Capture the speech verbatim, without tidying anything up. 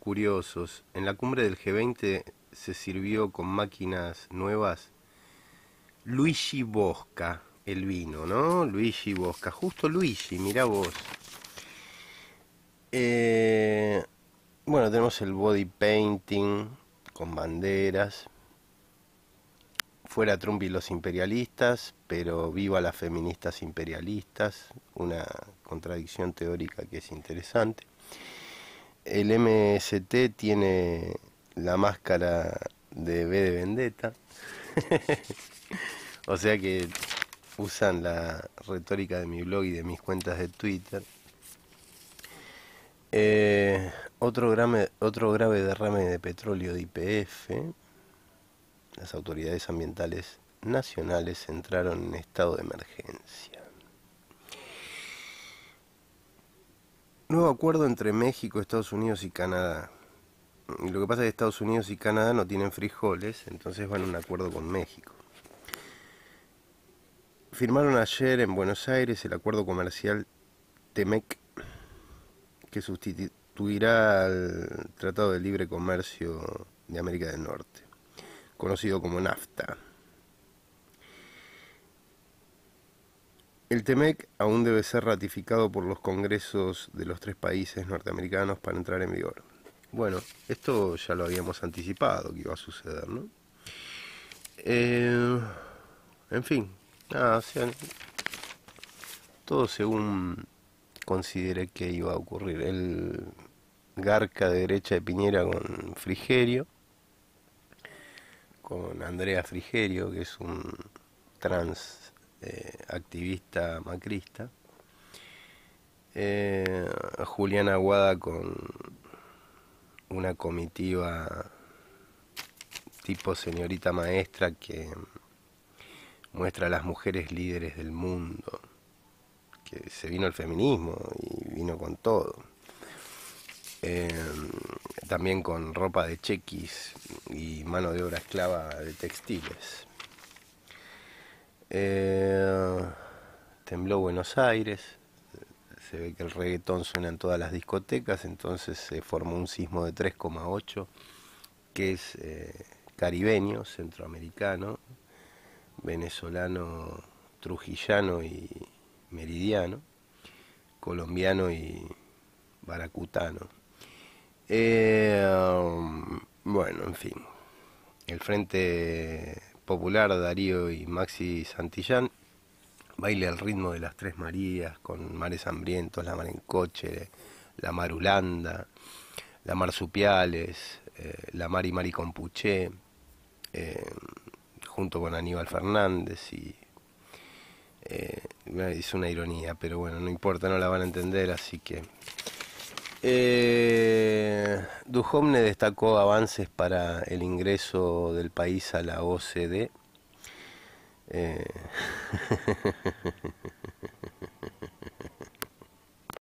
curiosos. En la cumbre del G veinte se sirvió con máquinas nuevas Luigi Bosca, el vino, ¿no? Luigi Bosca, justo Luigi, mirá vos. Eh, bueno, tenemos el body painting con banderas. Fuera Trump y los imperialistas, pero viva las feministas imperialistas. Una contradicción teórica que es interesante. El M S T tiene la máscara de V de Vendetta. O sea que usan la retórica de mi blog y de mis cuentas de Twitter. Eh, otro, grave, otro grave derrame de petróleo de Y P F. Las autoridades ambientales nacionales entraron en estado de emergencia. Nuevo acuerdo entre México, Estados Unidos y Canadá. Lo que pasa es que Estados Unidos y Canadá no tienen frijoles, entonces van a un acuerdo con México. Firmaron ayer en Buenos Aires el acuerdo comercial TEMEC, que sustituirá al Tratado de Libre Comercio de América del Norte, conocido como NAFTA. El TEMEC aún debe ser ratificado por los congresos de los tres países norteamericanos para entrar en vigor. Bueno, esto ya lo habíamos anticipado que iba a suceder, ¿no? Eh, en fin, nada, o sea, todo según consideré que iba a ocurrir. El garca de derecha de Piñera con Frigerio, con Andrea Frigerio, que es un trans eh, activista macrista. Eh, Julián Aguada con una comitiva tipo señorita maestra que muestra a las mujeres líderes del mundo, que se vino el feminismo y vino con todo. Eh, también con ropa de chequis y mano de obra esclava de textiles. Eh, tembló Buenos Aires, se ve que el reggaetón suena en todas las discotecas, entonces se formó un sismo de tres coma ocho, que es eh, caribeño, centroamericano, venezolano, trujillano y meridiano, colombiano y baracutano. Eh, um, bueno, en fin, el Frente Popular, Darío y Maxi Santillán baila al ritmo de las Tres Marías, con Mares Hambrientos, La Mar en Coche, La Marulanda, La Marsupiales, eh, La Mari Mari Compuché, eh, junto con Aníbal Fernández y eh, es una ironía, pero bueno, no importa, no la van a entender, así que eh, Duhovne destacó avances para el ingreso del país a la O C D. Eh,